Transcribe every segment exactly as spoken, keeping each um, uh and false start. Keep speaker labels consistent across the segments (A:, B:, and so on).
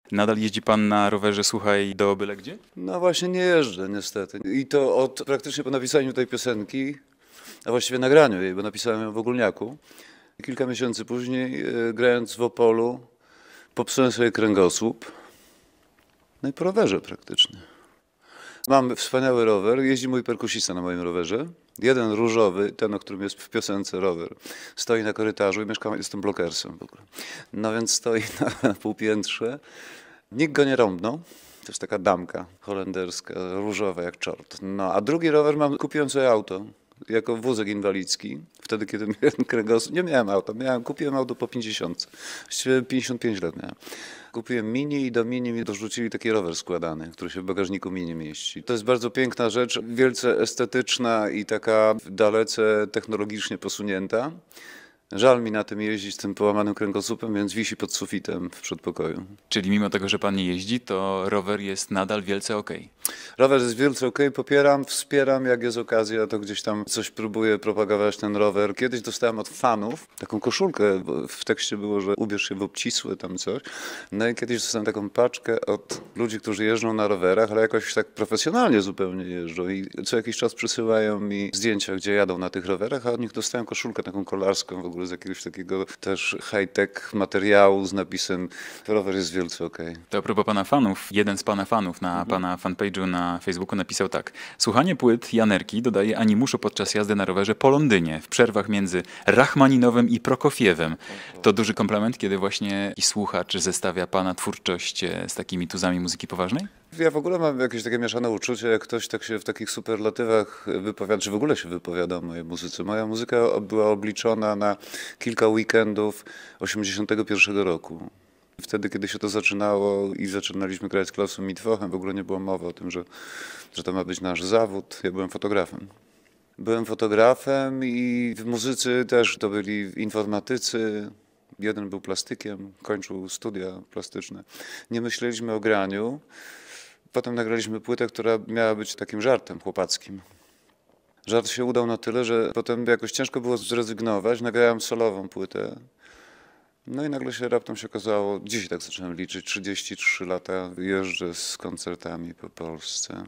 A: Nadal jeździ pan na rowerze, słuchaj, do byle gdzie?
B: No właśnie nie jeżdżę niestety. I to od praktycznie po napisaniu tej piosenki, a właściwie nagraniu jej, bo napisałem ją w Ogólniaku. Kilka miesięcy później, e, grając w Opolu, popsułem sobie kręgosłup. No i po rowerze praktycznie. Mam wspaniały rower, jeździ mój perkusista na moim rowerze. Jeden różowy, ten, o którym jest w piosence rower, stoi na korytarzu i mieszkam, jestem blokersem w ogóle. No więc stoi na, na półpiętrze. Nikt go nie rąbnął. To jest taka damka holenderska, różowa jak czort. No a drugi rower mam, kupiłem sobie auto jako wózek inwalidzki. Wtedy, kiedy miałem kręgosłup, nie miałem auta, miałem, kupiłem auto po pięćdziesiątce. Właściwie pięćdziesiąt pięć lat miałem. Kupiłem Mini i do Mini mi dorzucili taki rower składany, który się w bagażniku Mini mieści. To jest bardzo piękna rzecz, wielce estetyczna i taka dalece technologicznie posunięta. Żal mi na tym jeździć z tym połamanym kręgosłupem, więc wisi pod sufitem w przedpokoju.
A: Czyli mimo tego, że pan nie jeździ, to rower jest nadal wielce okej.
B: Rower jest wielce okej, popieram, wspieram, jak jest okazja, to gdzieś tam coś próbuję propagować ten rower. Kiedyś dostałem od fanów taką koszulkę, bo w tekście było, że ubierz się w obcisłe tam coś. No i kiedyś dostałem taką paczkę od ludzi, którzy jeżdżą na rowerach, ale jakoś tak profesjonalnie zupełnie jeżdżą i co jakiś czas przysyłają mi zdjęcia, gdzie jadą na tych rowerach, a od nich dostałem koszulkę taką kolarską w ogóle z jakiegoś takiego też high-tech materiału z napisem rower jest wielce okej.
A: To a propos pana fanów, jeden z pana fanów na
B: Mhm.
A: pana fanpage'u na Facebooku napisał tak. Słuchanie płyt Janerki dodaje animuszu podczas jazdy na rowerze po Londynie, w przerwach między Rachmaninowem i Prokofiewem. To duży komplement, kiedy właśnie i słuchacz zestawia pana twórczość e, z takimi tuzami muzyki poważnej?
B: Ja w ogóle mam jakieś takie mieszane uczucie, jak ktoś tak się w takich superlatywach wypowiada, czy w ogóle się wypowiada o mojej muzyce. Moja muzyka była obliczona na kilka weekendów osiemdziesiątego pierwszego roku. Wtedy, kiedy się to zaczynało i zaczynaliśmy grać z Klausem Mitwochem, w ogóle nie było mowy o tym, że, że to ma być nasz zawód. Ja byłem fotografem. Byłem fotografem i w muzycy też to byli informatycy. Jeden był plastykiem, kończył studia plastyczne. Nie myśleliśmy o graniu. Potem nagraliśmy płytę, która miała być takim żartem chłopackim. Żart się udał na tyle, że potem jakoś ciężko było zrezygnować. Nagrałem solową płytę. No i nagle się raptem się okazało, dziś tak zacząłem liczyć, trzydzieści trzy lata jeżdżę z koncertami po Polsce.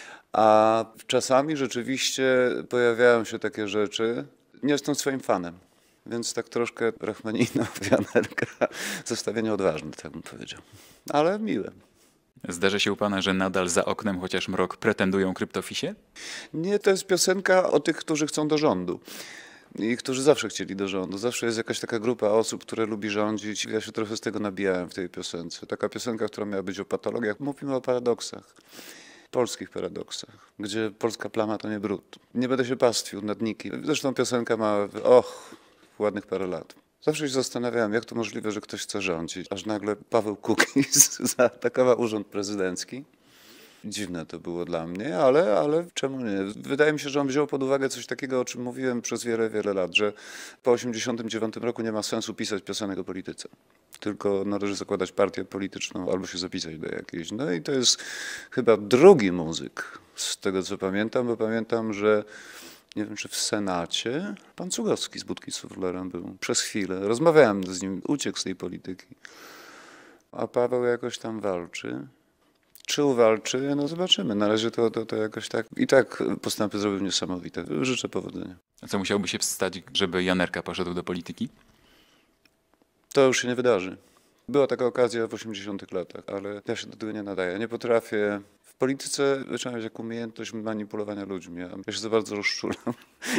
B: A czasami rzeczywiście pojawiają się takie rzeczy. Nie jestem swoim fanem, więc tak troszkę Rachmaninow, Janerka, zestawienie odważne, tak bym powiedział. Ale miłe.
A: Zdarza się u pana, że nadal za oknem, chociaż mrok, pretendują kryptofisie?
B: Nie, to jest piosenka o tych, którzy chcą do rządu. I którzy zawsze chcieli do rządu. Zawsze jest jakaś taka grupa osób, które lubi rządzić. Ja się trochę z tego nabijałem w tej piosence. Taka piosenka, która miała być o patologiach. Mówimy o paradoksach. Polskich paradoksach, gdzie polska plama to nie brud. Nie będę się pastwił nad nikim. Zresztą piosenka ma, och, ładnych parę lat. Zawsze się zastanawiałem, jak to możliwe, że ktoś chce rządzić. Aż nagle Paweł Kukiz zaatakował urząd prezydencki. Dziwne to było dla mnie, ale, ale czemu nie? Wydaje mi się, że on wziął pod uwagę coś takiego, o czym mówiłem przez wiele, wiele lat, że po osiemdziesiątym dziewiątym roku nie ma sensu pisać piosenek o polityce. Tylko należy zakładać partię polityczną albo się zapisać do jakiejś. No i to jest chyba drugi muzyk, z tego co pamiętam, bo pamiętam, że nie wiem, czy w Senacie pan Cugowski z Budki Suflerem był przez chwilę. Rozmawiałem z nim, uciekł z tej polityki. A Paweł jakoś tam walczy. Czy uwalczy? No zobaczymy. Na razie to, to, to jakoś tak. I tak postępy zrobił niesamowite. Życzę powodzenia.
A: A co musiałby się stać, żeby Janerka poszedł do polityki?
B: To już się nie wydarzy. Była taka okazja w osiemdziesiątych latach, ale ja się do tego nie nadaję. Nie potrafię. W polityce trzeba mieć jak umiejętność manipulowania ludźmi. Ja, ja się za bardzo rozczulam.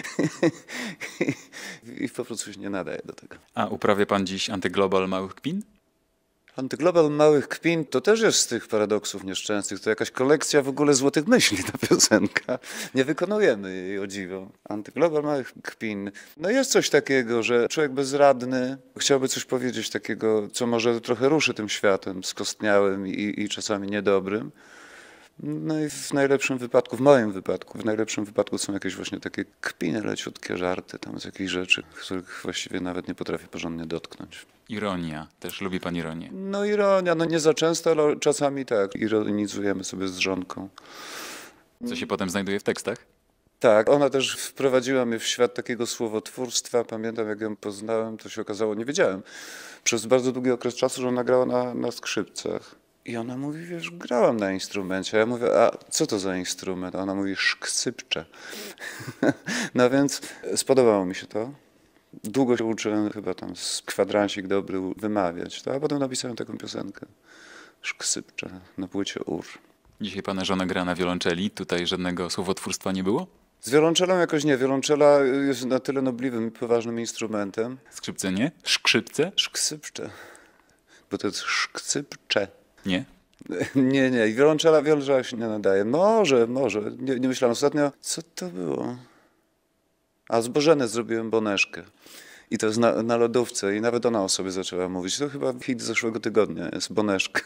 B: I, I po prostu się nie nadaję do tego.
A: A uprawia pan dziś antyglobal małych kpin?
B: Antyglobal małych kpin to też jest z tych paradoksów nieszczęsnych. To jakaś kolekcja w ogóle złotych myśli, ta piosenka. Nie wykonujemy jej, o dziwo. Antyglobal małych kpin. No jest coś takiego, że człowiek bezradny chciałby coś powiedzieć takiego, co może trochę ruszy tym światem skostniałym i, i czasami niedobrym. No i w najlepszym wypadku, w moim wypadku, w najlepszym wypadku są jakieś właśnie takie kpiny, leciutkie żarty tam z jakichś rzeczy, których właściwie nawet nie potrafię porządnie dotknąć.
A: Ironia. Też lubi pan ironię.
B: No ironia, no nie za często, ale czasami tak. Ironizujemy sobie z żonką.
A: Co się potem znajduje w tekstach?
B: Tak, ona też wprowadziła mnie w świat takiego słowotwórstwa. Pamiętam, jak ją poznałem, to się okazało, nie wiedziałem, przez bardzo długi okres czasu, że ona grała na, na skrzypcach. I ona mówi, wiesz, grałam na instrumencie. A ja mówię, a co to za instrument? A ona mówi, szksypcze. No więc spodobało mi się to. Długo się uczyłem, chyba tam z kwadransik dobry wymawiać, to, a potem napisałem taką piosenkę. Szksypcze na płycie Ur.
A: Dzisiaj pana żona gra na wiolonczeli, tutaj żadnego słowotwórstwa nie było?
B: Z wiolonczelą jakoś nie. Wiolonczela jest na tyle nobliwym i poważnym instrumentem.
A: Skrzypce nie? Szkrzypce?
B: Szksypcze. Bo to jest szksypcze.
A: Nie?
B: Nie, nie. I wiolonczela, wiolonczela się nie nadaje. Może, może. Nie, nie myślałem ostatnio, co to było. A z Bożeny zrobiłem Boneszkę. I to jest na, na lodówce i nawet ona o sobie zaczęła mówić. To chyba hit zeszłego tygodnia jest Boneszka.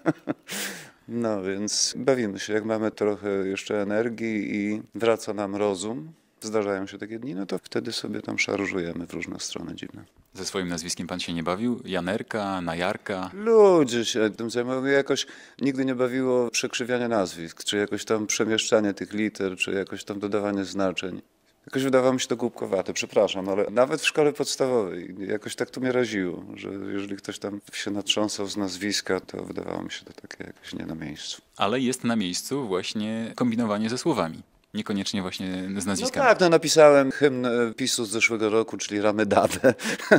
B: No więc bawimy się. Jak mamy trochę jeszcze energii i wraca nam rozum, zdarzają się takie dni, no to wtedy sobie tam szarżujemy w różne strony dziwne.
A: Ze swoim nazwiskiem pan się nie bawił? Janerka, Najarka?
B: Ludzie się tym zajmują. Mnie jakoś nigdy nie bawiło przekrzywianie nazwisk, czy jakoś tam przemieszczanie tych liter, czy jakoś tam dodawanie znaczeń. Jakoś wydawało mi się to głupkowate, przepraszam, ale nawet w szkole podstawowej jakoś tak to mnie raziło, że jeżeli ktoś tam się natrząsał z nazwiska, to wydawało mi się to takie jakoś nie na miejscu.
A: Ale jest na miejscu właśnie kombinowanie ze słowami. Niekoniecznie właśnie z
B: No
A: nazwiskami.
B: tak, no napisałem hymn PiSu z zeszłego roku, czyli Ramedadę.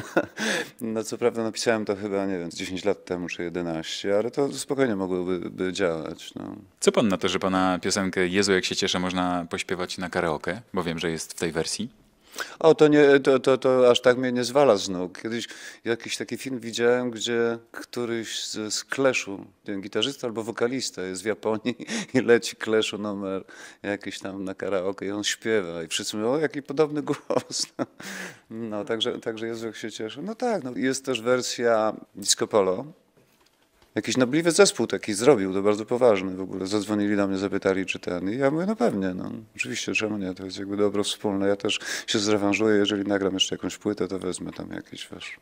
B: No co prawda napisałem to chyba, nie wiem, dziesięć lat temu czy jedenaście, ale to spokojnie mogłoby by działać. No.
A: Co pan na to, że pana piosenkę Jezu, jak się cieszę można pośpiewać na karaoke? Bo wiem, że jest w tej wersji.
B: O, to, nie, to, to, to aż tak mnie nie zwala z nóg. Kiedyś jakiś taki film widziałem, gdzie któryś z, z Clash'u, nie wiem, gitarzysta albo wokalista jest w Japonii i leci Clash'u numer jakiś tam na karaoke i on śpiewa i wszyscy mówią, o jaki podobny głos. No, także, także Jezu, jak się cieszę. No tak, no, jest też wersja Disco Polo. Jakiś nobliwy zespół taki zrobił, to bardzo poważny w ogóle. Zadzwonili do mnie, zapytali, czy ten. I ja mówię, no pewnie, no. Oczywiście, czemu nie? To jest jakby dobro wspólne. Ja też się zrewanżuję, jeżeli nagram jeszcze jakąś płytę, to wezmę tam jakiś, wiesz,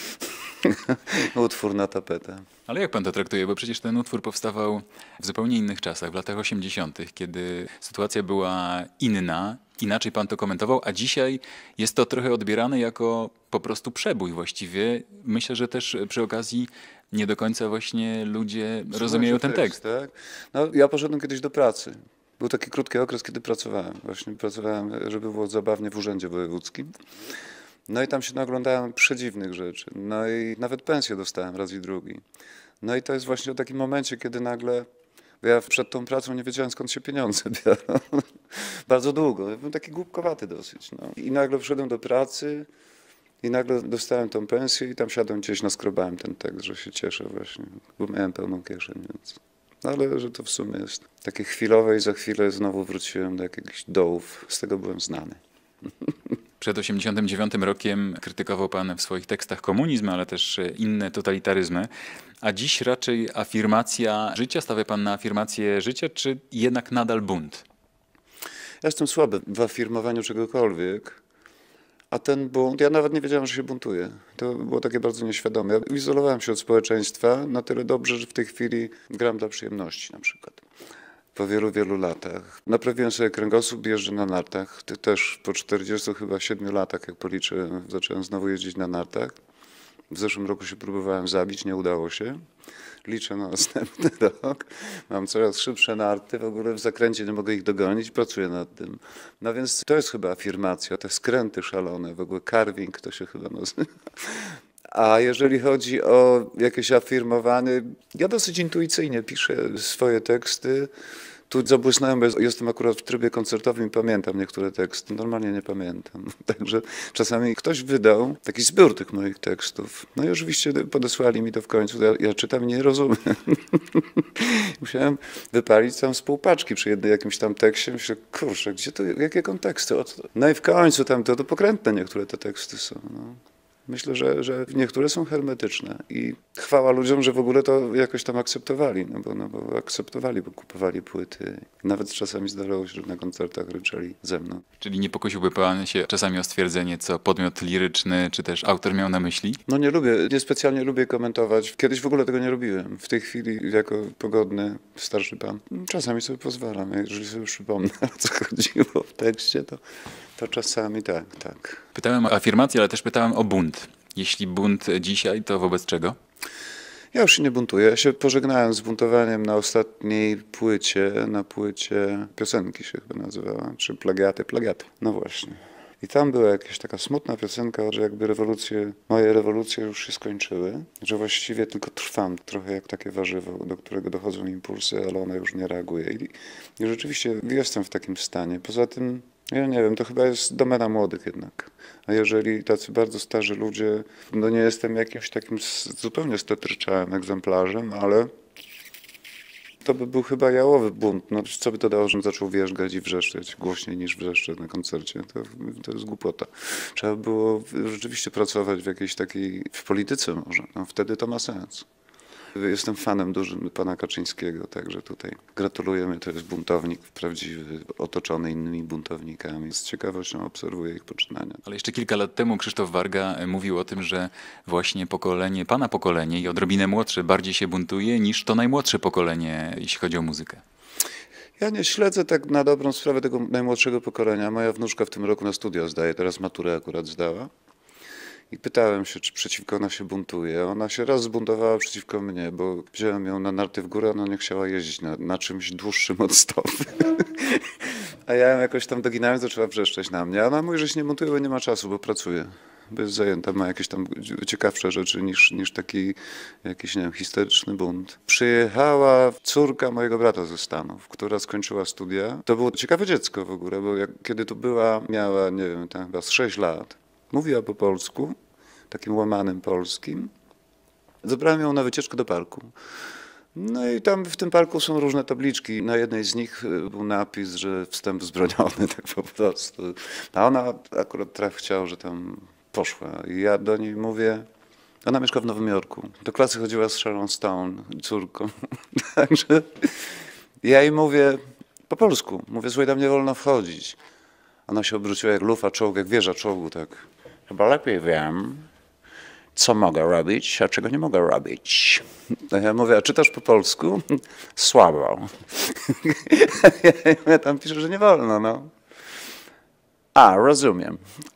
B: utwór na tapetę.
A: Ale jak pan to traktuje? Bo przecież ten utwór powstawał w zupełnie innych czasach, w latach osiemdziesiątych, kiedy sytuacja była inna, inaczej pan to komentował, a dzisiaj jest to trochę odbierane jako po prostu przebój właściwie. Myślę, że też przy okazji nie do końca właśnie ludzie rozumieją ten tekst.
B: Tak? No, ja poszedłem kiedyś do pracy. Był taki krótki okres, kiedy pracowałem. Właśnie pracowałem, żeby było zabawnie, w urzędzie wojewódzkim. No i tam się naglądałem przedziwnych rzeczy. No i nawet pensję dostałem raz i drugi. No i to jest właśnie o takim momencie, kiedy nagle... Bo ja przed tą pracą nie wiedziałem, skąd się pieniądze biorą. Bardzo długo. Byłem taki głupkowaty dosyć. No. I nagle wszedłem do pracy i nagle dostałem tą pensję i tam siadłem gdzieś, naskrobałem ten tekst, że się cieszę właśnie, bo miałem pełną kieszeń, więc... Ale że to w sumie jest takie chwilowe i za chwilę znowu wróciłem do jakichś dołów. Z tego byłem znany.
A: Przed osiemdziesiątym dziewiątym rokiem krytykował pan w swoich tekstach komunizm, ale też inne totalitaryzmy. A dziś raczej afirmacja życia? Stawia pan na afirmację życia, czy jednak nadal bunt?
B: Ja jestem słaby w afirmowaniu czegokolwiek. A ten bunt, ja nawet nie wiedziałem, że się buntuję. To było takie bardzo nieświadome. Ja izolowałem się od społeczeństwa na tyle dobrze, że w tej chwili gram dla przyjemności na przykład. Po wielu, wielu latach. Naprawiłem sobie kręgosłup, jeżdżę na nartach. Ty też po czterdziestu chyba siedmiu latach, jak policzyłem, zacząłem znowu jeździć na nartach. W zeszłym roku się próbowałem zabić, nie udało się. Liczę na następny rok. Mam coraz szybsze narty, w ogóle w zakręcie nie mogę ich dogonić, pracuję nad tym. No więc to jest chyba afirmacja, te skręty szalone, w ogóle carving to się chyba nazywa. A jeżeli chodzi o jakieś afirmowanie, ja dosyć intuicyjnie piszę swoje teksty. Tu zabłysnąłem, bo jestem akurat w trybie koncertowym i pamiętam niektóre teksty. Normalnie nie pamiętam. Także czasami ktoś wydał taki zbiór tych moich tekstów. No i oczywiście podesłali mi to w końcu. Ja, ja czytam i nie rozumiem. Musiałem wypalić tam z pół paczki przy jednym jakimś tam tekście. Myślę, kurczę, gdzie to, jakie konteksty? No i w końcu tam to, to pokrętne niektóre te teksty są. No. Myślę, że, że niektóre są hermetyczne i chwała ludziom, że w ogóle to jakoś tam akceptowali, no bo, no bo akceptowali, bo kupowali płyty. Nawet czasami zdarzało się, że na koncertach ryczeli ze mną.
A: Czyli nie pokusiłby pan się czasami o stwierdzenie, co podmiot liryczny, czy też autor miał na myśli?
B: No nie lubię, niespecjalnie lubię komentować. Kiedyś w ogóle tego nie robiłem. W tej chwili jako pogodny starszy pan czasami sobie pozwalam, jeżeli sobie przypomnę, o co chodziło w tekście, to, to czasami tak, tak.
A: Pytałem o afirmację, ale też pytałem o bunt. Jeśli bunt dzisiaj, to wobec czego?
B: Ja już się nie buntuję. Ja się pożegnałem z buntowaniem na ostatniej płycie, na płycie piosenki się chyba nazywała, czy plagiaty, plagiaty. No właśnie. I tam była jakaś taka smutna piosenka, że jakby rewolucje, moje rewolucje już się skończyły, że właściwie tylko trwam, trochę jak takie warzywo, do którego dochodzą impulsy, ale ona już nie reaguje. I, i rzeczywiście jestem w takim stanie. Poza tym, ja nie wiem, to chyba jest domena młodych jednak. A jeżeli tacy bardzo starzy ludzie, no nie jestem jakimś takim zupełnie stetryczałym egzemplarzem, ale to by był chyba jałowy bunt. No, co by to dało, żebym zaczął wierzgać i wrzeszczeć głośniej niż wrzeszczę na koncercie? To, to jest głupota. Trzeba było rzeczywiście pracować w jakiejś takiej, w polityce może. No, wtedy to ma sens. Jestem fanem dużym pana Kaczyńskiego, także tutaj gratulujemy. To jest buntownik prawdziwy, otoczony innymi buntownikami. Z ciekawością obserwuję ich poczynania.
A: Ale jeszcze kilka lat temu Krzysztof Warga mówił o tym, że właśnie pokolenie, pana pokolenie i odrobinę młodsze bardziej się buntuje niż to najmłodsze pokolenie, jeśli chodzi o muzykę.
B: Ja nie śledzę tak na dobrą sprawę tego najmłodszego pokolenia. Moja wnuczka w tym roku na studia zdaje, teraz maturę akurat zdała. I pytałem się, czy przeciwko ona się buntuje. Ona się raz zbuntowała przeciwko mnie, bo wziąłem ją na narty w górę, ona nie chciała jeździć na, na czymś dłuższym od stopy. A ja ją jakoś tam doginałem, zaczęła wrzeszczeć na mnie. A ona mówi, że się nie buntuje, bo nie ma czasu, bo pracuje. Bo jest zajęta, ma jakieś tam ciekawsze rzeczy niż, niż taki jakiś, nie wiem, histeryczny bunt. Przyjechała córka mojego brata ze Stanów, która skończyła studia. To było ciekawe dziecko w ogóle, bo jak, kiedy tu była, miała, nie wiem, tam chyba z sześć lat. Mówiła po polsku, takim łamanym polskim. Zabrałem ją na wycieczkę do parku. No i tam w tym parku są różne tabliczki. Na jednej z nich był napis, że wstęp wzbroniony, tak po prostu. A ona akurat traf chciał, że tam poszła. I ja do niej mówię, ona mieszka w Nowym Jorku. Do klasy chodziła z Sharon Stone, córką. Także ja jej mówię po polsku. Mówię, słuchaj, tam nie wolno wchodzić. Ona się obróciła jak lufa czołg, jak wieża czołgu, tak. Chyba lepiej wiem, co mogę robić, a czego nie mogę robić. No ja mówię, a czytasz po polsku? Słabo. Ja tam piszę, że nie wolno, no. A, rozumiem.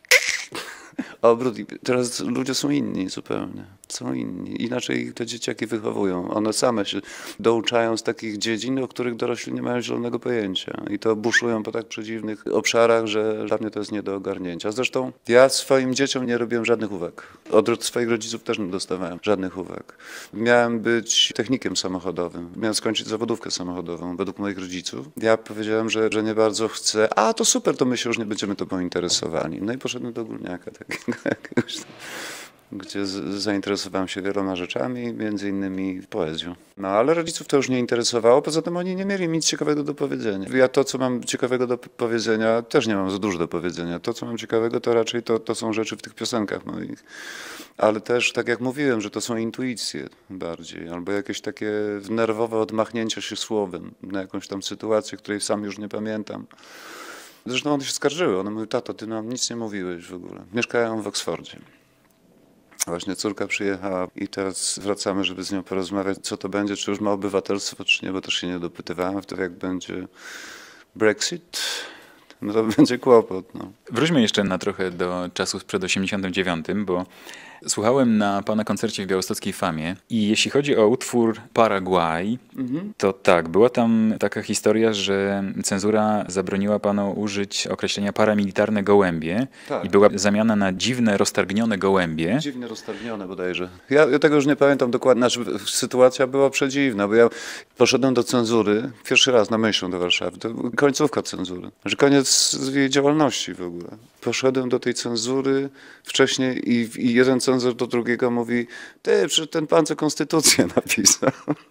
B: Obrót. Teraz ludzie są inni zupełnie. Są inni. Inaczej ich te dzieciaki wychowują. One same się douczają z takich dziedzin, o których dorośli nie mają zielonego pojęcia. I to buszują po tak przedziwnych obszarach, że dla mnie to jest nie do ogarnięcia. Zresztą ja swoim dzieciom nie robiłem żadnych uwag. Od swoich rodziców też nie dostawałem żadnych uwag. Miałem być technikiem samochodowym. Miałem skończyć zawodówkę samochodową według moich rodziców. Ja powiedziałem, że, że nie bardzo chcę. A, to super, to my się już nie będziemy tobą interesowali. No i poszedłem do Górniaka takiego jakiegoś, gdzie z, zainteresowałem się wieloma rzeczami, między innymi poezją. No ale rodziców to już nie interesowało, poza tym oni nie mieli nic ciekawego do powiedzenia. Ja to, co mam ciekawego do powiedzenia, też nie mam za dużo do powiedzenia. To, co mam ciekawego, to raczej to, to są rzeczy w tych piosenkach moich. Ale też, tak jak mówiłem, że to są intuicje bardziej, albo jakieś takie nerwowe odmachnięcie się słowem na jakąś tam sytuację, której sam już nie pamiętam. Zresztą one się skarżyły. One mówiły, tato, ty nam nic nie mówiłeś w ogóle. Mieszkają w Oksfordzie. Właśnie córka przyjechała i teraz wracamy, żeby z nią porozmawiać, co to będzie, czy już ma obywatelstwo, czy nie, bo też się nie dopytywałem. Wtedy jak będzie Brexit, no to będzie kłopot. No.
A: Wróćmy jeszcze na trochę do czasu sprzed osiemdziesiątym dziewiątym, bo słuchałem na pana koncercie w białostockiej Famie i jeśli chodzi o utwór Paraguay, mhm. to tak, była tam taka historia, że cenzura zabroniła panu użyć określenia paramilitarne gołębie tak. i była zamiana na dziwne, roztargnione gołębie.
B: Dziwnie roztargnione bodajże. Ja, ja tego już nie pamiętam dokładnie, znaczy sytuacja była przedziwna, bo ja poszedłem do cenzury pierwszy raz na myśl do Warszawy, to końcówka cenzury, że koniec jej działalności w ogóle. Poszedłem do tej cenzury wcześniej i, i jeden cenzor do drugiego mówi, ty, przecież ten pan co konstytucję napisał.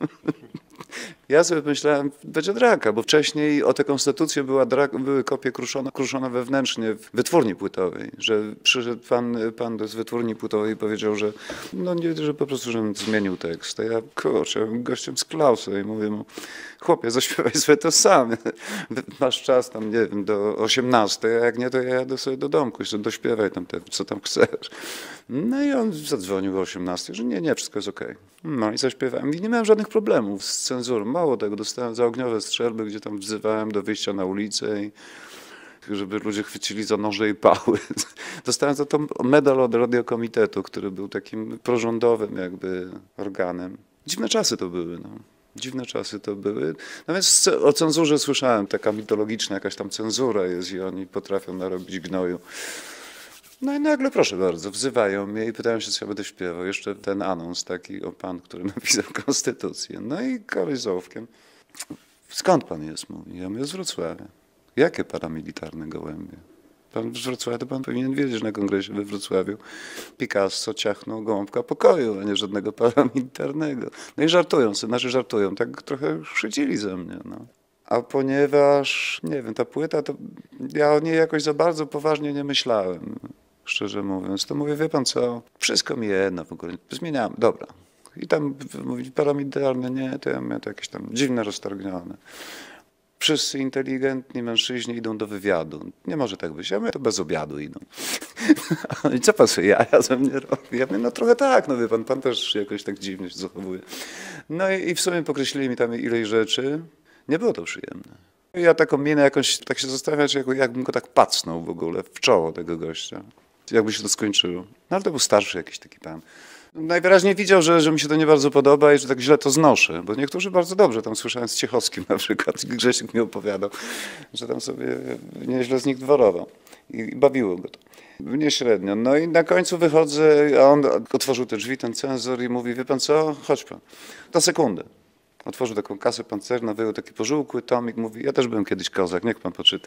B: Ja sobie myślałem, będzie draka, bo wcześniej o tę konstytucję była draka, były kopie kruszone, kruszone wewnętrznie w wytwórni płytowej, że przyszedł pan, pan z wytwórni płytowej i powiedział, że no nie, że po prostu, żebym zmienił tekst. A ja, kurczę, gościem z Klausa i mówię mu, chłopie, zaśpiewaj sobie to sam. Masz czas tam, nie wiem, do osiemnastej, a jak nie, to ja jadę sobie do domku, jeszcze dośpiewaj tam, te, co tam chcesz. No i on zadzwonił o osiemnastej, że nie, nie, wszystko jest okej. No i zaśpiewałem i nie miałem żadnych problemów z cenzurą. Mało tego, dostałem za ogniowe strzelby, gdzie tam wzywałem do wyjścia na ulicę i żeby ludzie chwycili za noże i pały. Dostałem za to medal od Radiokomitetu, który był takim prorządowym jakby organem. Dziwne czasy to były, no. Dziwne czasy to były. No więc o cenzurze słyszałem, taka mitologiczna jakaś tam cenzura jest i oni potrafią narobić gnoju. No i nagle, proszę bardzo, wzywają mnie i pytają się, co ja będę śpiewał. Jeszcze ten anons taki o pan, który napisał konstytucję. No i koleś z ołówkiem. Skąd pan jest? Mówi. Ja mówię, z Wrocławia. Jakie paramilitarne gołębie? Pan z Wrocławia, to pan powinien wiedzieć, że na kongresie we Wrocławiu Picasso ciachnął gołąbka pokoju, a nie żadnego paramilitarnego. No i żartują, znaczy żartują, tak trochę szydzili ze mnie. No. A ponieważ, nie wiem, ta płyta, to ja o niej jakoś za bardzo poważnie nie myślałem, szczerze mówiąc. To mówię, wie pan co, wszystko mi jedno w ogóle, zmieniałem, dobra. I tam mówić paramilitarne, nie, to ja miałem to jakieś tam dziwne, roztargnione. Wszyscy inteligentni mężczyźni idą do wywiadu. Nie może tak być. Ja mówię, to bez obiadu idą. I co pan sobie jaja ze mnie robi? Ja mówię, no trochę tak, no wie pan, pan też jakoś tak dziwnie się zachowuje. No i, i w sumie pokreślili mi tam ileś rzeczy. Nie było to przyjemne. Ja taką minę jakąś, tak się zastanawiam, jak, jakbym go tak pacnął w ogóle w czoło tego gościa. Jakby się to skończyło. No ale to był starszy jakiś taki pan. Najwyraźniej widział, że, że mi się to nie bardzo podoba i że tak źle to znoszę, bo niektórzy bardzo dobrze, tam słyszałem z Ciechowskim na przykład, Grzesiek mi opowiadał, że tam sobie nieźle z nich dworował i bawiło go to. Mnie średnio. No i na końcu wychodzę, a on otworzył te drzwi, ten cenzor i mówi, wie pan co, chodź pan, na sekundę. Otworzył taką kasę pancerną, wyjął taki pożółkły tomik, mówi, ja też byłem kiedyś kozak, niech pan poczyta.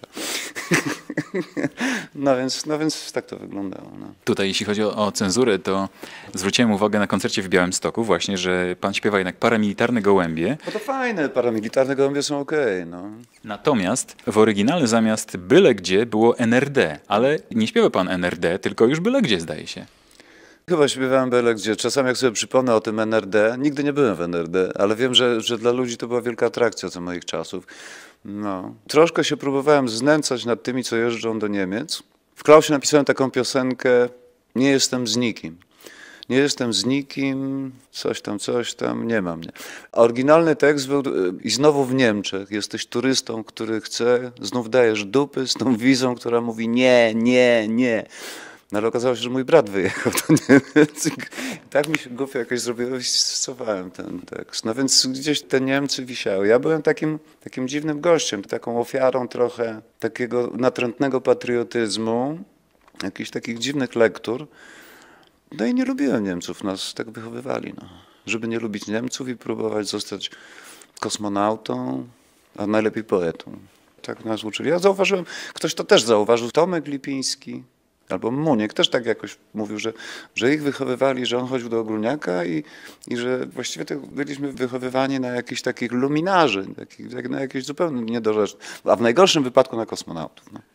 B: No więc, no więc tak to wyglądało. No.
A: Tutaj jeśli chodzi o, o cenzurę, to zwróciłem uwagę na koncercie w Białymstoku właśnie, że pan śpiewa jednak paramilitarne gołębie.
B: No to fajne, paramilitarne gołębie są okej, okay, no.
A: Natomiast w oryginale zamiast byle gdzie było N R D, ale nie śpiewa pan N R D, tylko już byle gdzie, zdaje się.
B: Chyba śpiewałem byle gdzie. Czasami jak sobie przypomnę o tym N R D, nigdy nie byłem w N R D, ale wiem, że, że dla ludzi to była wielka atrakcja za moich czasów. No. Troszkę się próbowałem znęcać nad tymi, co jeżdżą do Niemiec. W Klausie napisałem taką piosenkę Nie jestem z nikim. Nie jestem z nikim, coś tam, coś tam, nie ma mnie. A oryginalny tekst był i znowu w Niemczech. Jesteś turystą, który chce, znów dajesz dupy z tą wizą, która mówi nie, nie, nie. No ale okazało się, że mój brat wyjechał do Niemiec. Tak mi się głupio jakoś zrobiło i stosowałem ten tekst. No więc gdzieś te Niemcy wisiały. Ja byłem takim, takim dziwnym gościem, taką ofiarą trochę takiego natrętnego patriotyzmu, jakichś takich dziwnych lektur. No i nie lubiłem Niemców, nas tak wychowywali. No. Żeby nie lubić Niemców i próbować zostać kosmonautą, a najlepiej poetą. Tak nas uczyli. Ja zauważyłem, ktoś to też zauważył, Tomek Lipiński. Albo Muniek też tak jakoś mówił, że, że ich wychowywali, że on chodził do ogólniaka i, i że właściwie to byliśmy wychowywani na jakichś takich luminarzy, takich, na jakieś zupełnie niedorzeczne, a w najgorszym wypadku na kosmonautów. No.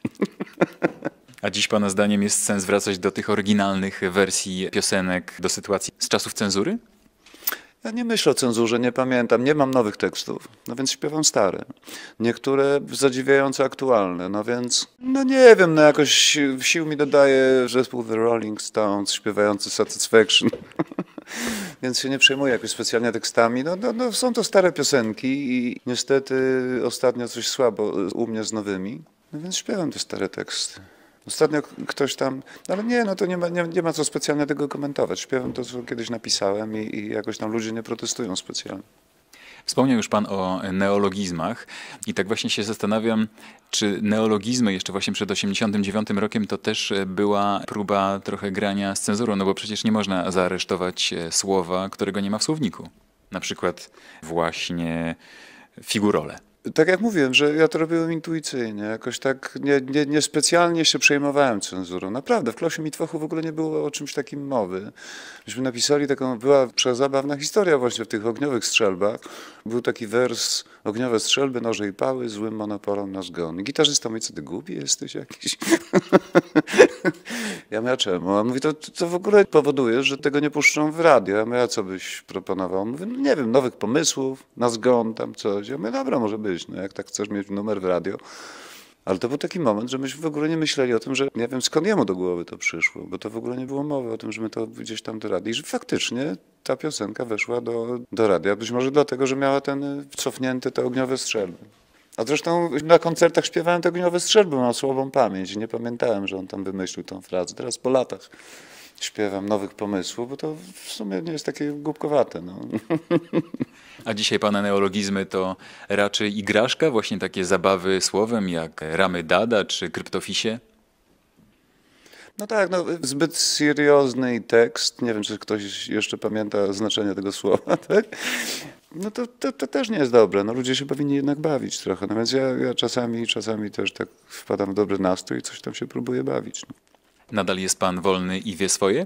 A: A dziś pana zdaniem jest sens wracać do tych oryginalnych wersji piosenek, do sytuacji z czasów cenzury?
B: Ja nie myślę o cenzurze, nie pamiętam, nie mam nowych tekstów, no więc śpiewam stare. Niektóre zadziwiająco aktualne, no więc, no nie wiem, no jakoś sił mi dodaje zespół The Rolling Stones śpiewający Satisfaction, więc się nie przejmuję jakoś specjalnie tekstami. No, no, no są to stare piosenki i niestety ostatnio coś słabo u mnie z nowymi, no więc śpiewam te stare teksty. Ostatnio ktoś tam, ale nie, no to nie ma, nie, nie ma co specjalnie tego komentować. Śpiewam to, co kiedyś napisałem i, i jakoś tam ludzie nie protestują specjalnie.
A: Wspomniał już pan o neologizmach i tak właśnie się zastanawiam, czy neologizmy jeszcze właśnie przed osiemdziesiątym dziewiątym rokiem to też była próba trochę grania z cenzurą, no bo przecież nie można zaaresztować słowa, którego nie ma w słowniku. Na przykład właśnie figurole.
B: Tak jak mówiłem, że ja to robiłem intuicyjnie, jakoś tak nie, nie, niespecjalnie się przejmowałem cenzurą. Naprawdę, w Klausie Mitwochu w ogóle nie było o czymś takim mowy. Myśmy napisali taką, była przezabawna historia właśnie w tych ogniowych strzelbach. Był taki wers, ogniowe strzelby, noże i pały, złym monopolem na zgon. I gitarzysta mówi, co ty głupi jesteś jakiś? Ja mówię, a czemu? A mówi, to, to w ogóle powoduje, że tego nie puszczą w radio. Ja mówię, a co byś proponował? Mówi, no nie wiem, nowych pomysłów, na zgon, tam coś. Ja mówię, dobra, może być, no jak tak chcesz mieć numer w radio. Ale to był taki moment, że myśmy w ogóle nie myśleli o tym, że nie wiem skąd jemu do głowy to przyszło, bo to w ogóle nie było mowy o tym, że my to gdzieś tam do radia i że faktycznie ta piosenka weszła do, do radia. Być może dlatego, że miała ten cofnięty te ogniowe strzelby. A zresztą na koncertach śpiewałem te ogniowe strzelby, mam słabą pamięć i nie pamiętałem, że on tam wymyślił tą frazę. Teraz po latach śpiewam nowych pomysłów, bo to w sumie nie jest takie głupkowate. No.
A: A dzisiaj pana neologizmy to raczej igraszka, właśnie takie zabawy słowem jak ramy dada czy kryptofisie?
B: No tak, no, zbyt seriozny tekst, nie wiem, czy ktoś jeszcze pamięta znaczenie tego słowa, tak? No to, to, to też nie jest dobre, no ludzie się powinni jednak bawić trochę, no więc ja, ja czasami, czasami też tak wpadam w dobry nastrój i coś tam się próbuję bawić. No.
A: Nadal jest pan wolny i wie swoje?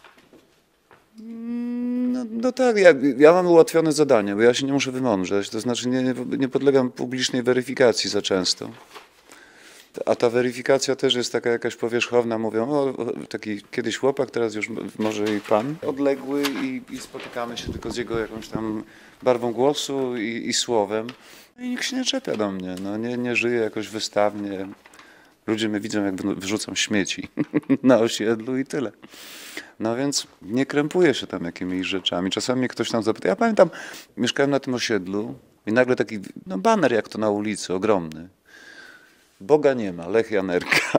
B: No, no tak, ja, ja mam ułatwione zadanie, bo ja się nie muszę wymądrzeć, to znaczy nie, nie, nie podlegam publicznej weryfikacji za często. A ta weryfikacja też jest taka jakaś powierzchowna, mówią, o, taki kiedyś chłopak, teraz już może i pan, odległy i, i spotykamy się tylko z jego jakąś tam barwą głosu i, i słowem. No i nikt się nie czepia do mnie, no nie, nie żyję jakoś wystawnie. Ludzie mnie widzą, jak wyrzucam śmieci na osiedlu i tyle. No więc nie krępuję się tam jakimiś rzeczami. Czasami mnie ktoś tam zapyta. Ja pamiętam, mieszkałem na tym osiedlu i nagle taki no, baner jak to na ulicy, ogromny. Boga nie ma, Lech Janerka.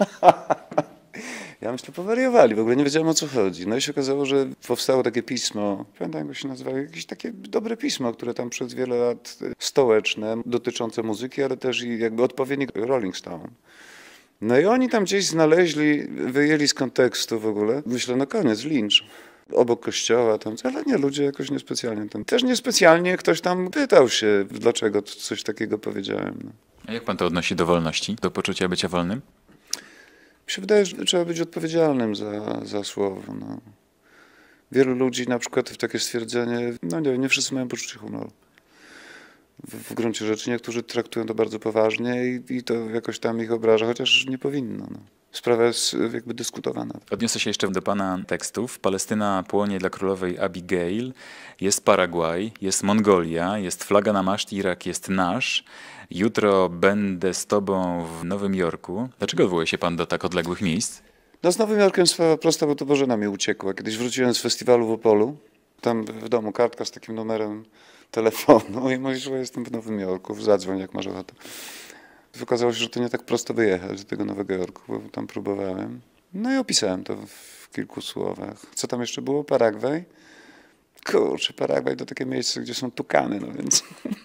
B: Ja myślę, powariowali, w ogóle nie wiedziałem, o co chodzi. No i się okazało, że powstało takie pismo, pamiętam jak się nazywało, jakieś takie dobre pismo, które tam przez wiele lat stołeczne, dotyczące muzyki, ale też i jakby odpowiednik Rolling Stone. No i oni tam gdzieś znaleźli, wyjęli z kontekstu w ogóle. Myślę, no koniec, lincz. Obok kościoła tam, ale nie, ludzie jakoś niespecjalnie tam. Też niespecjalnie ktoś tam pytał się, dlaczego coś takiego powiedziałem. No.
A: A jak pan to odnosi do wolności, do poczucia bycia wolnym?
B: Mi się wydaje, że trzeba być odpowiedzialnym za, za słowo. No. Wielu ludzi na przykład w takie stwierdzenie, no nie, nie wszyscy mają poczucie humoru. W, w gruncie rzeczy niektórzy traktują to bardzo poważnie i, i to jakoś tam ich obraża, chociaż nie powinno. No. Sprawa jest jakby dyskutowana.
A: Odniosę się jeszcze do pana tekstów. Palestyna płonie dla królowej Abigail, jest Paragwaj, jest Mongolia, jest flaga na maszt, Irak jest nasz. Jutro będę z tobą w Nowym Jorku. Dlaczego odwołuje się pan do tak odległych miejsc?
B: No z Nowym Jorkiem sprawa prosta, bo to Bożena mi uciekła. Kiedyś wróciłem z festiwalu w Opolu, tam w domu kartka z takim numerem telefonu i mówisz, że jestem w Nowym Jorku, zadzwoń jak masz ochotę. Okazało się, że to nie tak prosto wyjechać do tego Nowego Jorku, bo tam próbowałem. No i opisałem to w kilku słowach. Co tam jeszcze było? Paragwaj? Kurczę, Paragwaj to takie miejsce, gdzie są tukany, no więc...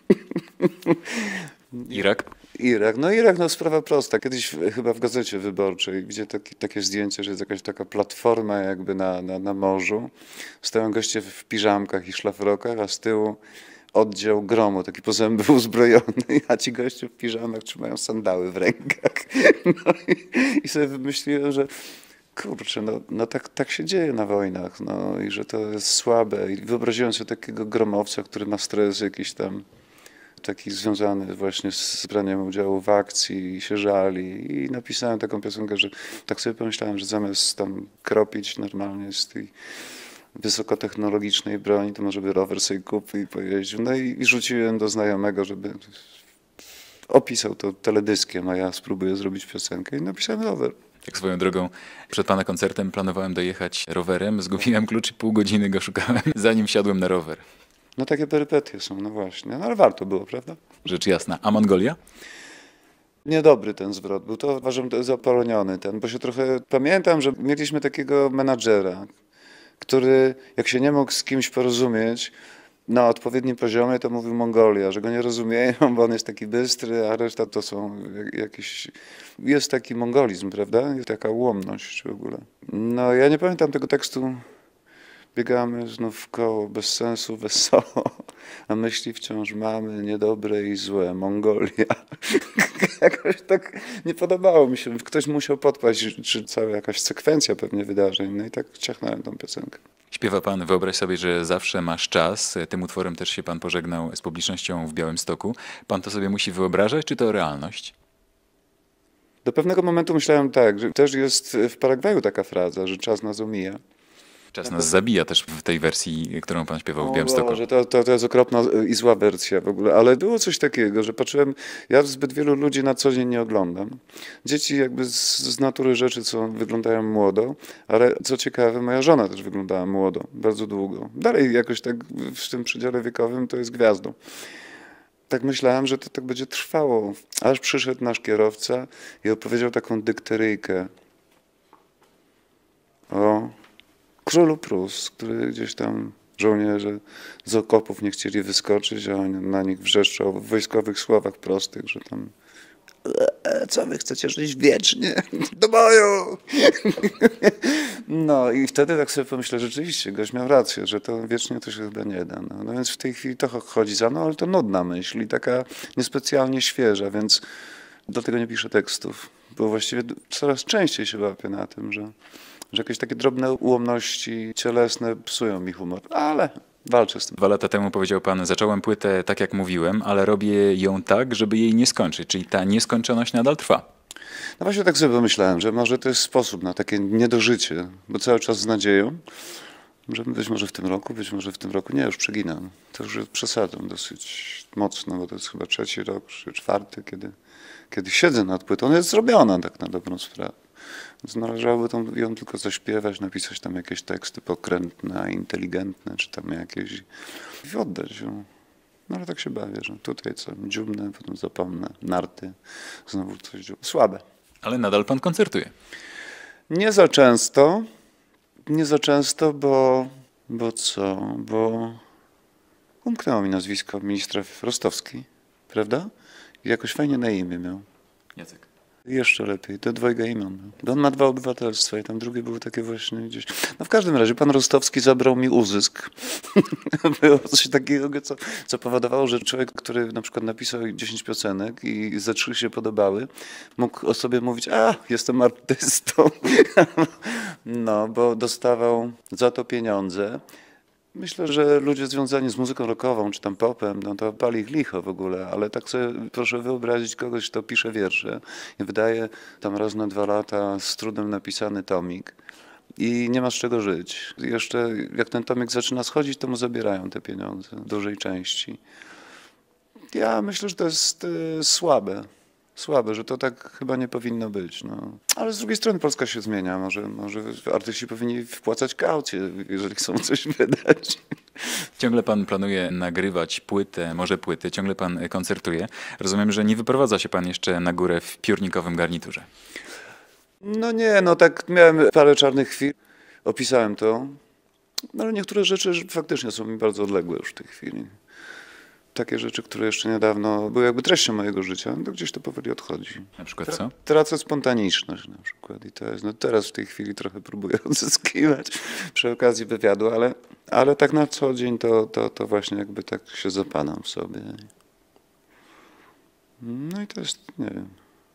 A: Irak?
B: Irak. No Irak, no sprawa prosta. Kiedyś chyba w Gazecie Wyborczej widzę taki, takie zdjęcie, że jest jakaś taka platforma jakby na, na, na morzu. Stoją goście w piżamkach i szlafrokach, a z tyłu oddział gromu, taki po zęby uzbrojony, a ci goście w piżamach trzymają sandały w rękach. No i, i sobie wymyśliłem, że kurczę, no, no tak, tak się dzieje na wojnach, no i że to jest słabe. I wyobraziłem sobie takiego gromowca, który ma stres jakiś tam taki związany właśnie z braniem udziału w akcji i się żali. I napisałem taką piosenkę, że tak sobie pomyślałem, że zamiast tam kropić normalnie z tej wysokotechnologicznej broni, to może by rower sobie kupił i pojeździł. No i, i rzuciłem do znajomego, żeby opisał to teledyskiem, a ja spróbuję zrobić piosenkę i napisałem rower.
A: Tak swoją drogą, przed pana koncertem planowałem dojechać rowerem, zgubiłem klucz i pół godziny go szukałem, zanim wsiadłem na rower.
B: No takie perypetie są, no właśnie, no, ale warto było, prawda?
A: Rzecz jasna. A Mongolia?
B: Niedobry ten zwrot był, to uważam to zapoloniony ten, bo się trochę, pamiętam, że mieliśmy takiego menadżera, który jak się nie mógł z kimś porozumieć na odpowiednim poziomie, to mówił Mongolia, że go nie rozumieją, bo on jest taki bystry, a reszta to są jakieś... Jest taki mongolizm, prawda? Jest taka ułomność w ogóle. No ja nie pamiętam tego tekstu. Biegamy znów w koło, bez sensu, wesoło, a myśli wciąż mamy, niedobre i złe, Mongolia. Jakoś tak nie podobało mi się. Ktoś musiał podpaść, czy cała jakaś sekwencja pewnie wydarzeń. No i tak ciachnąłem tą piosenkę.
A: Śpiewa pan, wyobraź sobie, że zawsze masz czas. Tym utworem też się pan pożegnał z publicznością w Białymstoku. Pan to sobie musi wyobrażać, czy to realność?
B: Do pewnego momentu myślałem tak, że też jest w Paragwaju taka fraza, że czas nas omija.
A: Czas nas zabija też w tej wersji, którą pan śpiewał w Białymstoku.
B: O, że to, to, to jest okropna i zła wersja w ogóle, ale było coś takiego, że patrzyłem, ja zbyt wielu ludzi na co dzień nie oglądam. Dzieci jakby z, z natury rzeczy co wyglądają młodo, ale co ciekawe, moja żona też wyglądała młodo, bardzo długo. Dalej jakoś tak w tym przedziale wiekowym to jest gwiazdą. Tak myślałem, że to tak będzie trwało, aż przyszedł nasz kierowca i opowiedział taką dykteryjkę. O... Królu Prus, który gdzieś tam żołnierze z okopów nie chcieli wyskoczyć, a on na nich wrzeszczał w wojskowych słowach prostych, że tam e, co wy chcecie żyć wiecznie? Do boju! No i wtedy tak sobie pomyślę, rzeczywiście, gość miał rację, że to wiecznie to się chyba nie da. No, no więc w tej chwili to chodzi za mną, ale to nudna myśl i taka niespecjalnie świeża, więc dlatego nie piszę tekstów, bo właściwie coraz częściej się łapię na tym, że, że jakieś takie drobne ułomności cielesne psują mi humor, ale walczę z tym.
A: Dwa lata temu powiedział pan, zacząłem płytę tak jak mówiłem, ale robię ją tak, żeby jej nie skończyć, czyli ta nieskończoność nadal trwa.
B: No właśnie tak sobie pomyślałem, że może to jest sposób na takie niedożycie, bo cały czas z nadzieją, że być może w tym roku, być może w tym roku, nie, już przeginam. To już przesadzam dosyć mocno, bo to jest chyba trzeci rok, czy czwarty, kiedy, kiedy siedzę nad płytą. Ona jest zrobiona tak na dobrą sprawę. Więc należałoby tą, ją tylko zaśpiewać, napisać tam jakieś teksty pokrętne, inteligentne, czy tam jakieś i oddać ją. No ale tak się bawię, że tutaj co, dziubnę, potem zapomnę, narty, znowu coś dziubnę. Słabe.
A: Ale nadal pan koncertuje.
B: Nie za często, nie za często, bo, bo co, bo umknęło mi nazwisko ministra Rostowski, prawda? I jakoś fajnie na imię miał.
A: Jacek.
B: Jeszcze lepiej, to dwojga imion. Bo on ma dwa obywatelstwa i tam drugie było takie właśnie gdzieś. No w każdym razie pan Rostowski zabrał mi uzysk. Było coś takiego, co, co powodowało, że człowiek, który na przykład napisał dziesięć piosenek i ze trzy się podobały, mógł o sobie mówić, a jestem artystą. No, bo dostawał za to pieniądze. Myślę, że ludzie związani z muzyką rockową czy tam popem, no to pali ich licho w ogóle, ale tak sobie proszę wyobrazić kogoś, kto pisze wiersze i wydaje tam raz na dwa lata z trudem napisany tomik i nie ma z czego żyć. I jeszcze jak ten tomik zaczyna schodzić, to mu zabierają te pieniądze w dużej części. Ja myślę, że to jest y, słabe. Słabe, że to tak chyba nie powinno być. No. Ale z drugiej strony Polska się zmienia. Może, może artyści powinni wpłacać kaucję, jeżeli chcą coś wydać.
A: Ciągle pan planuje nagrywać płytę, może płyty, ciągle pan koncertuje. Rozumiem, że nie wyprowadza się pan jeszcze na górę w piórnikowym garniturze.
B: No nie, no tak miałem parę czarnych chwil, opisałem to. No ale niektóre rzeczy faktycznie są mi bardzo odległe już w tej chwili. Takie rzeczy, które jeszcze niedawno były jakby treścią mojego życia, no gdzieś to powoli odchodzi.
A: Na przykład co?
B: Tracę spontaniczność na przykład i to jest, no teraz w tej chwili trochę próbuję odzyskiwać przy okazji wywiadu, ale, ale tak na co dzień to, to, to właśnie jakby tak się zapadam w sobie. No i to jest, nie wiem,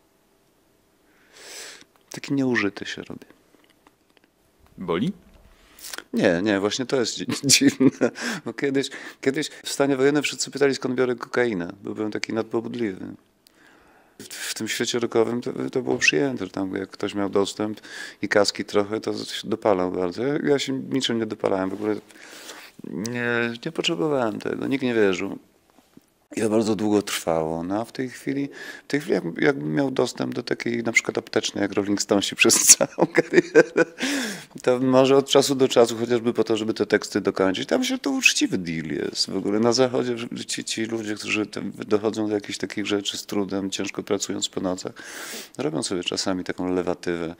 B: taki nieużyty się robię.
A: Boli?
B: Nie, nie, właśnie to jest dziwne, bo kiedyś, kiedyś w stanie wojennym wszyscy pytali, skąd biorę kokainę, bo byłem taki nadpobudliwy. W, w tym świecie rockowym to, to było przyjęte, że tam jak ktoś miał dostęp i kaski trochę, to się dopalał bardzo. Ja, ja się niczym nie dopalałem, w ogóle nie, nie potrzebowałem tego, nikt nie wierzył. I to bardzo długo trwało, no a w tej chwili, w tej chwili jak, jakbym miał dostęp do takiej na przykład aptecznej jak Rolling Stonesi przez całą karierę, to może od czasu do czasu, chociażby po to, żeby te teksty dokończyć, tam się to uczciwy deal jest w ogóle. Na zachodzie ci, ci ludzie, którzy dochodzą do jakichś takich rzeczy z trudem, ciężko pracując po nocach, robią sobie czasami taką lewatywę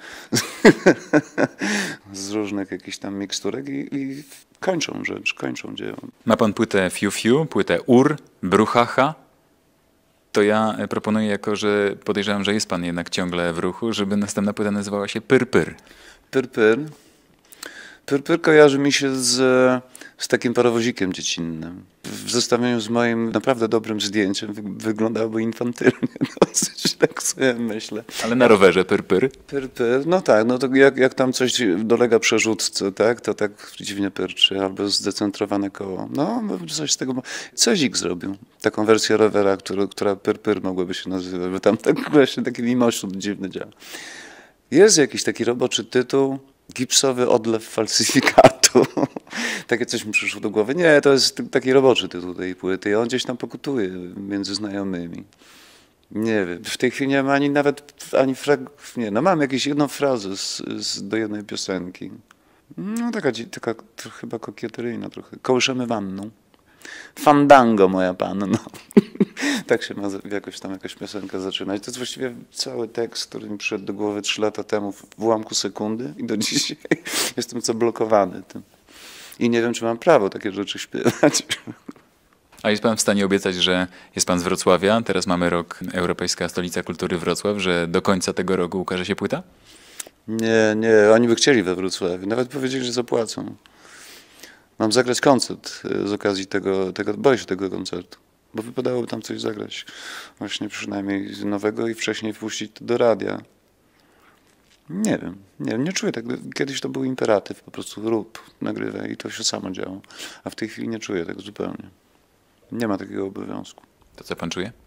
B: z różnych jakichś tam miksturek i, i kończą rzecz, kończą dzieło.
A: Ma pan płytę Fiu Fiu, płytę Ur, Bruchacha. To ja proponuję, jako że podejrzewam, że jest pan jednak ciągle w ruchu, żeby następna płyta nazywała się Pyr Pyr.
B: Pyr Pyr. Pyr Pyr kojarzy mi się z, z takim parowozikiem dziecinnym. W zestawieniu z moim naprawdę dobrym zdjęciem wyglądałoby infantylnie dosyć, tak sobie myślę.
A: Ale na rowerze Pyr Pyr?
B: Pyr Pyr, no tak, no to jak, jak tam coś dolega przerzutce, tak, to tak dziwnie pyrczy, albo zdecentrowane koło. No, coś z tego, Cezik zrobił taką wersję rowera, który, która Pyr Pyr mogłaby się nazywać, bo tam tak właśnie taki mimośród dziwny działa. Jest jakiś taki roboczy tytuł, Gipsowy odlew falsyfikatu. Takie coś mi przyszło do głowy. Nie, to jest taki roboczy tytuł tej płyty i on gdzieś tam pokutuje między znajomymi. Nie wiem, w tej chwili nie mam ani nawet, ani frag... Nie, no mam jakąś jedną frazę z, z, do jednej piosenki. No taka, taka to chyba kokieteryjna trochę. Kołyszemy wanną. Fandango, moja panno. Tak się ma jakoś tam jakaś piosenka zaczynać. To jest właściwie cały tekst, który mi przyszedł do głowy trzy lata temu w ułamku sekundy i do dzisiaj jestem zablokowany tym. I nie wiem, czy mam prawo takie rzeczy śpiewać.
A: A jest pan w stanie obiecać, że jest pan z Wrocławia, teraz mamy rok Europejska Stolica Kultury Wrocław, że do końca tego roku ukaże się płyta?
B: Nie, nie, oni by chcieli we Wrocławiu. Nawet powiedzieli, że zapłacą. Mam zagrać koncert z okazji tego, tego boję się tego koncertu, bo wypadałoby tam coś zagrać. Właśnie przynajmniej nowego i wcześniej wpuścić to do radia. Nie wiem, nie nie czuję tak. Kiedyś to był imperatyw, po prostu rób, nagrywaj i to się samo działo. A w tej chwili nie czuję tego zupełnie. Nie ma takiego obowiązku.
A: To co pan czuje?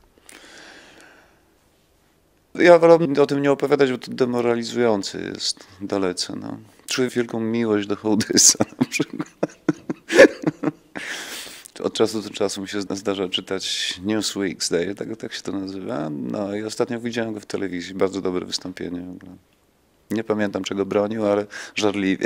B: Ja wolę o tym nie opowiadać, bo to demoralizujące jest dalece. No. Czuję wielką miłość do Hołdysa na przykład. Od czasu do czasu mi się zdarza czytać Newsweek, zdaje, tak, tak się to nazywa. No i ostatnio widziałem go w telewizji, bardzo dobre wystąpienie w ogóle. Nie pamiętam, czego bronił, ale żarliwie.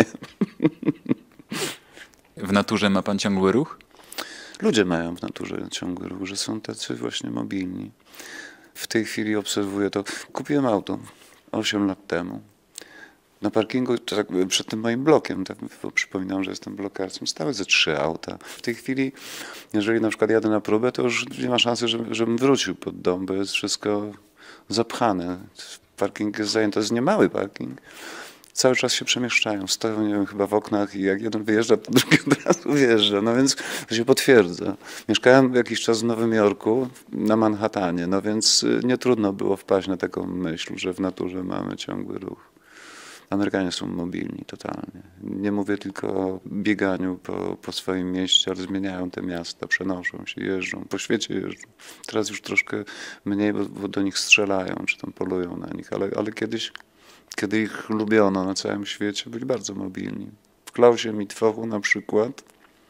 A: W naturze ma pan ciągły ruch?
B: Ludzie mają w naturze ciągły ruch, że są tacy właśnie mobilni. W tej chwili obserwuję to. Kupiłem auto osiem lat temu. Na parkingu tak, przed tym moim blokiem, tak, bo przypominam, że jestem blokarsem, stały ze trzy auta. W tej chwili, jeżeli na przykład jadę na próbę, to już nie ma szansy, żeby, żebym wrócił pod dom, bo jest wszystko zapchane. Parking jest zajęty, to jest niemały parking. Cały czas się przemieszczają, stoją, nie wiem, chyba w oknach i jak jeden wyjeżdża, to drugi od razu wjeżdża. No więc to się potwierdza. Mieszkałem jakiś czas w Nowym Jorku, na Manhattanie, no więc nie trudno było wpaść na taką myśl, że w naturze mamy ciągły ruch. Amerykanie są mobilni totalnie. Nie mówię tylko o bieganiu po, po swoim mieście, ale zmieniają te miasta, przenoszą się, jeżdżą, po świecie jeżdżą. Teraz już troszkę mniej, bo, bo do nich strzelają, czy tam polują na nich, ale, ale kiedyś, kiedy ich lubiono na całym świecie, byli bardzo mobilni. W Klausie Mitwochu na przykład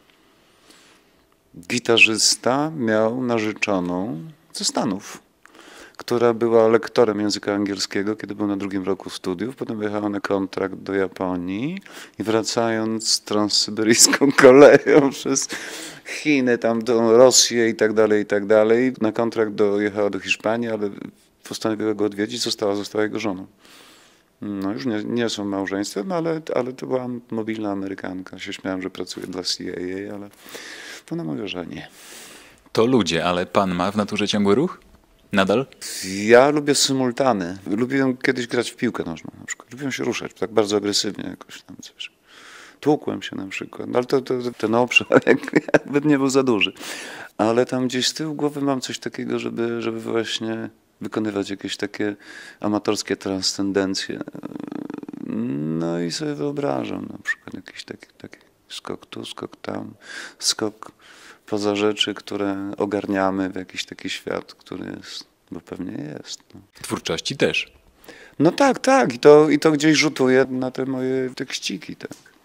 B: gitarzysta miał narzeczoną ze Stanów, która była lektorem języka angielskiego, kiedy był na drugim roku studiów. Potem wyjechała na kontrakt do Japonii i wracając transsyberyjską koleją przez Chiny, tam do Rosję i tak dalej, i tak dalej. Na kontrakt dojechała do Hiszpanii, ale postanowiła go odwiedzić, została, została jego żoną. No już nie, nie są małżeństwem, ale, ale to była mobilna Amerykanka. Się śmiałem, że pracuje dla C I A, ale ona mówi, że nie.
A: To ludzie, ale pan ma w naturze ciągły ruch? Nadal?
B: Ja lubię symultany. Lubiłem kiedyś grać w piłkę nożną na przykład. Lubiłem się ruszać tak bardzo agresywnie jakoś tam coś. Tłukłem się na przykład, ale to, to, ten obszar jakby nie był za duży. Ale tam gdzieś z tyłu głowy mam coś takiego, żeby, żeby właśnie wykonywać jakieś takie amatorskie transcendencje. No i sobie wyobrażam na przykład jakiś taki, taki skok tu, skok tam, skok poza rzeczy, które ogarniamy w jakiś taki świat, który jest, bo pewnie jest. No.
A: W twórczości też.
B: No tak, tak. I to, i to gdzieś rzutuje na te moje tekściki, tak.